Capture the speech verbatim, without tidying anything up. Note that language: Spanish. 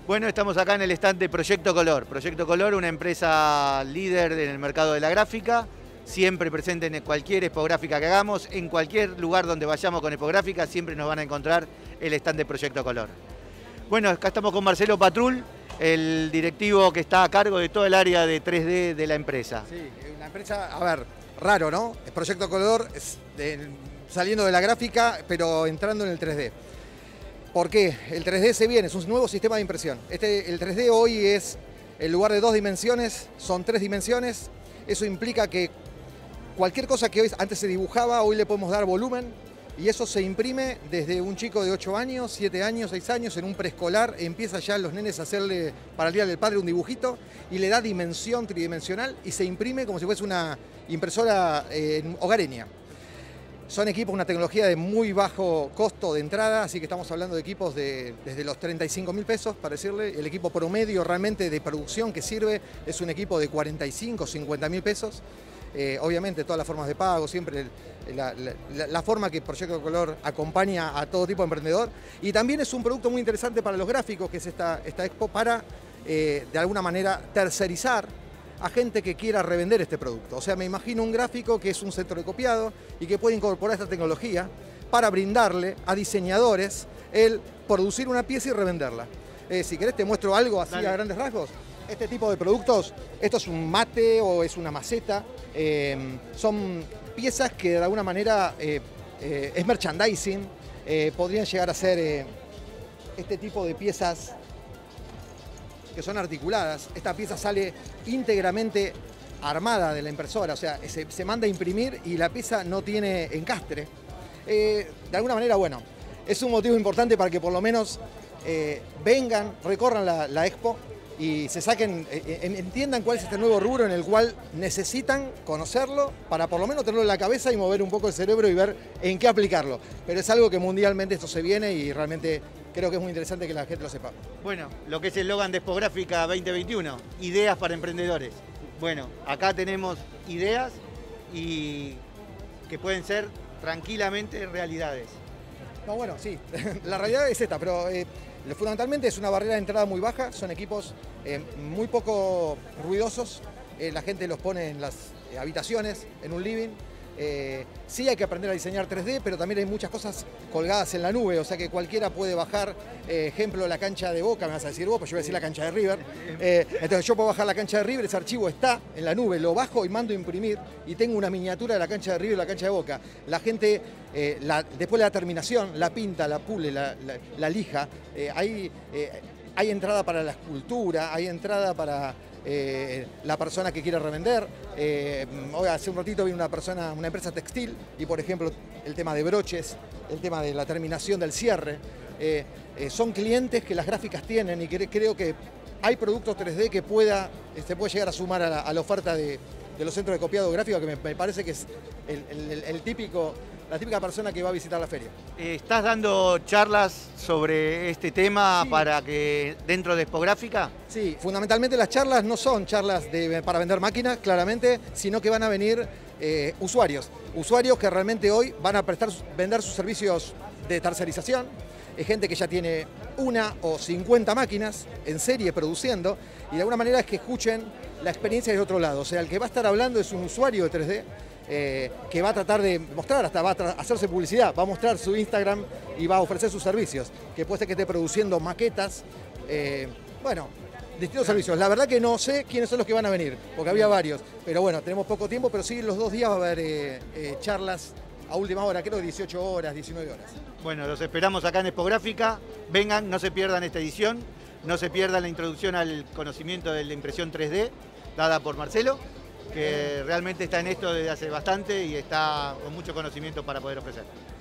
Bueno, estamos acá en el stand de Proyecto Color. Proyecto Color, una empresa líder en el mercado de la gráfica, siempre presente en cualquier expográfica que hagamos, en cualquier lugar donde vayamos con expográfica, siempre nos van a encontrar el stand de Proyecto Color. Bueno, acá estamos con Marcelo Patrul, el directivo que está a cargo de todo el área de tres D de la empresa. Sí, una empresa, a ver, raro, ¿no? El Proyecto Color es de, saliendo de la gráfica, pero entrando en el tres D. ¿Por qué? El tres D se viene, es un nuevo sistema de impresión. Este, el tres D hoy es, en lugar de dos dimensiones, son tres dimensiones. Eso implica que cualquier cosa que hoy, antes se dibujaba, hoy le podemos dar volumen, y eso se imprime desde un chico de ocho años, siete años, seis años, en un preescolar, empieza ya los nenes a hacerle para el Día del Padre un dibujito y le da dimensión tridimensional y se imprime como si fuese una impresora eh, hogareña. Son equipos, una tecnología de muy bajo costo de entrada, así que estamos hablando de equipos de, desde los treinta y cinco mil pesos, para decirle. El equipo promedio realmente de producción que sirve es un equipo de cuarenta y cinco, cincuenta mil pesos. Eh, obviamente todas las formas de pago, siempre la, la, la forma que Proyecto Color acompaña a todo tipo de emprendedor. Y también es un producto muy interesante para los gráficos, que es esta, esta expo, para eh, de alguna manera tercerizar a gente que quiera revender este producto. O sea, me imagino un gráfico que es un centro de copiado y que puede incorporar esta tecnología para brindarle a diseñadores el producir una pieza y revenderla. Eh, si querés te muestro algo así Dale. a grandes rasgos. Este tipo de productos, esto es un mate o es una maceta, eh, son piezas que de alguna manera eh, eh, es merchandising, eh, podrían llegar a ser eh, este tipo de piezas que son articuladas. Esta pieza sale íntegramente armada de la impresora, o sea, se, se manda a imprimir y la pieza no tiene encastre. Eh, de alguna manera, bueno, es un motivo importante para que por lo menos eh, vengan, recorran la, la expo y se saquen, eh, entiendan cuál es este nuevo rubro en el cual necesitan conocerlo para por lo menos tenerlo en la cabeza y mover un poco el cerebro y ver en qué aplicarlo. Pero es algo que mundialmente esto se viene y realmente creo que es muy interesante que la gente lo sepa. Bueno, lo que es el eslogan de Expográfica veinte veintiuno, ideas para emprendedores. Bueno, acá tenemos ideas y que pueden ser tranquilamente realidades. No, bueno, sí, la realidad es esta, pero eh, fundamentalmente es una barrera de entrada muy baja, son equipos eh, muy poco ruidosos, eh, la gente los pone en las eh, habitaciones, en un living. Eh, sí hay que aprender a diseñar tres D, pero también hay muchas cosas colgadas en la nube, o sea que cualquiera puede bajar, eh, ejemplo, la cancha de Boca, me vas a decir vos, pues yo voy a decir la cancha de River. Eh, entonces yo puedo bajar la cancha de River, ese archivo está en la nube, lo bajo y mando a imprimir y tengo una miniatura de la cancha de River y la cancha de Boca. La gente, eh, la, después de la terminación, la pinta, la pule, la, la, la lija, eh, hay, eh, hay entrada para la escultura, hay entrada para Eh, la persona que quiere revender. Eh, hoy hace un ratito vino una persona, una empresa textil, y por ejemplo el tema de broches, el tema de la terminación del cierre, eh, eh, son clientes que las gráficas tienen y que, creo que hay productos tres D que pueda, se puede llegar a sumar a la, a la oferta de, de los centros de copiado gráfico, que me, me parece que es el, el, el típico, la típica persona que va a visitar la feria. ¿Estás dando charlas sobre este tema Sí. para que dentro de Expográfica? Sí, fundamentalmente las charlas no son charlas de, para vender máquinas, claramente, sino que van a venir eh, usuarios. Usuarios que realmente hoy van a prestar, vender sus servicios de tercerización. Es gente que ya tiene una o cincuenta máquinas en serie produciendo y de alguna manera es que escuchen la experiencia del otro lado. O sea, el que va a estar hablando es un usuario de tres D. Eh, que va a tratar de mostrar, hasta va a hacerse publicidad, va a mostrar su Instagram y va a ofrecer sus servicios, que puede ser que esté produciendo maquetas, eh, bueno, distintos servicios. La verdad que no sé quiénes son los que van a venir, porque había varios, pero bueno, tenemos poco tiempo, pero sí los dos días va a haber eh, eh, charlas a última hora, creo dieciocho horas, diecinueve horas. Bueno, los esperamos acá en Expográfica, vengan, no se pierdan esta edición, no se pierdan la introducción al conocimiento de la impresión tres D, dada por Marcelo, que realmente está en esto desde hace bastante y está con mucho conocimiento para poder ofrecer.